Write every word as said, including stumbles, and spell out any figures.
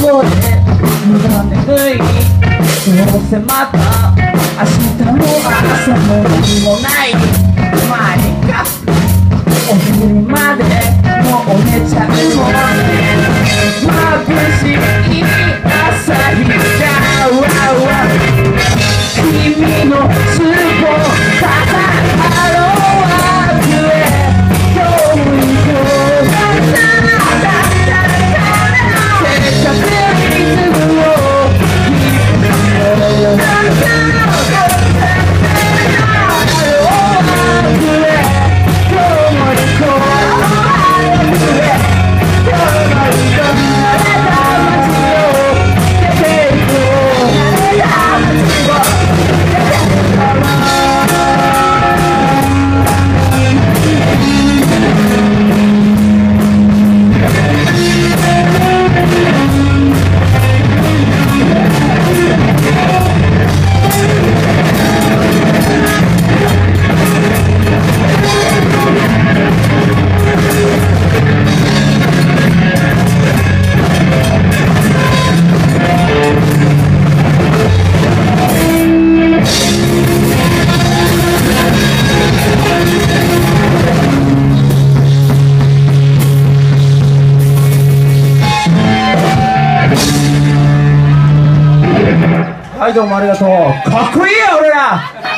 こで無駄眠い。どうせまた明日も朝も何もない。まあいいか、お昼までもう寝ちゃうもんね。眩しい朝日がわわ君のつぼただハローアップへ今日も行こう。だだだだだせっかくリズムをキープしよう。だだだハローアップへ今日も行こう。ハローアップへ今日も行こう。慣れた街を出て行こう。慣れた街をはい、どうもありがとう。かっこいいよ俺ら。